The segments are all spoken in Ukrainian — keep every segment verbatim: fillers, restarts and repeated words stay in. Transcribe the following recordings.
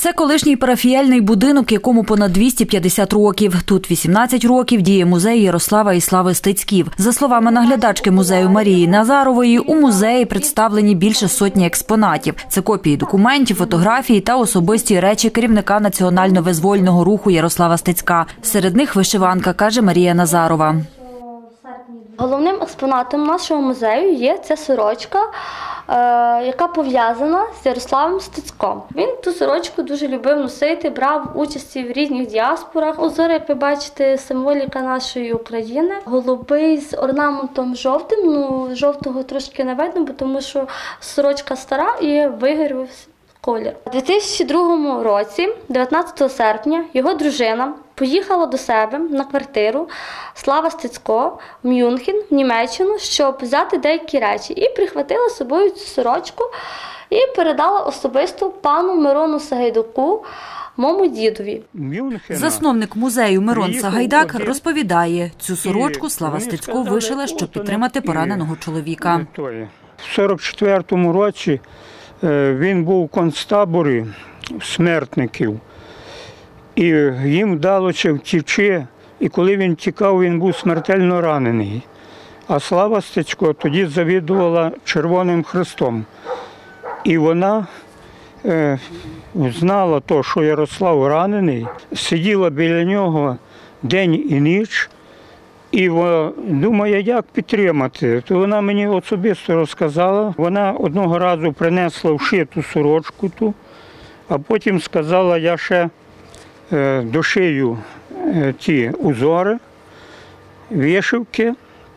Це колишній парафіяльний будинок, якому понад двісті п'ятдесят років. Тут вісімнадцять років діє музей Ярослава і Слави Стецьків. За словами наглядачки музею Марії Назарової, у музеї представлені більше сотні експонатів. Це копії документів, фотографії та особисті речі керівника національно-визвольного руху Ярослава Стецька. Серед них вишиванка, каже Марія Назарова. Головним експонатом нашого музею є ця сорочка, яка пов'язана з Ярославом Стецьком. Він ту сорочку дуже любив носити, брав участь в різних діаспорах. Узор, як ви бачите, символіка нашої України. Голубий з орнаментом жовтим, ну жовтого трошки не видно, тому що сорочка стара і вигорів колір. У дві тисячі другому році, дев'ятнадцятого серпня, його дружина поїхала до себе на квартиру Слава Стецько в Мюнхен, в Німеччину, щоб взяти деякі речі. І прихватила з собою цю сорочку і передала особисто пану Мирону Сагайдаку, моєму дідові. Засновник музею Мирон Сагайдак розповідає, цю сорочку Слава Стецько вишила, щоб підтримати пораненого чоловіка. В сорок четвертому році він був в концтаборі смертників, і їм вдалося втічи, і коли він тікав, він був смертельно ранений. А Слава Стецько тоді завідувала Червоним Хрестом. І вона е, знала то, що Ярослав ранений, сиділа біля нього день і ніч, і думає, як підтримати. То вона мені особисто розказала. Вона одного разу принесла вшиту сорочку ту, а потім сказала, я ще е, дошию е, ті узори, вишивки,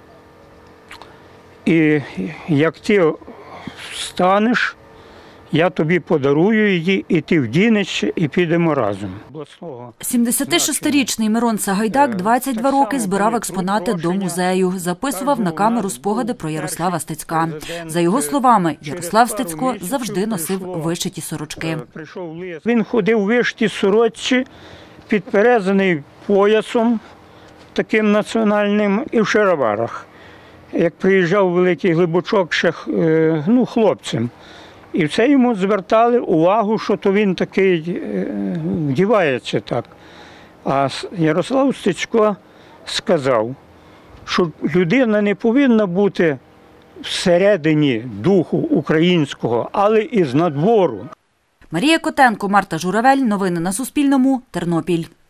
і як ти встанеш, я тобі подарую її, і ти вдінеш, і підемо разом. сімдесятишестирічний Мирон Сагайдак двадцять два роки збирав експонати до музею, записував на камеру спогади про Ярослава Стецька. За його словами, Ярослав Стецько завжди носив вишиті сорочки. Він ходив у вишитій сорочці, підперезаний поясом таким національним і в шароварах. Як приїжджав Великий Глибочок ще ну, хлопцем. І все йому звертали увагу, що то він такий вдівається так. А Ярослав Стецько сказав, що людина не повинна бути всередині духу українського, але і з надвору. Марія Котенко, Марта Журавель. Новини на Суспільному. Тернопіль.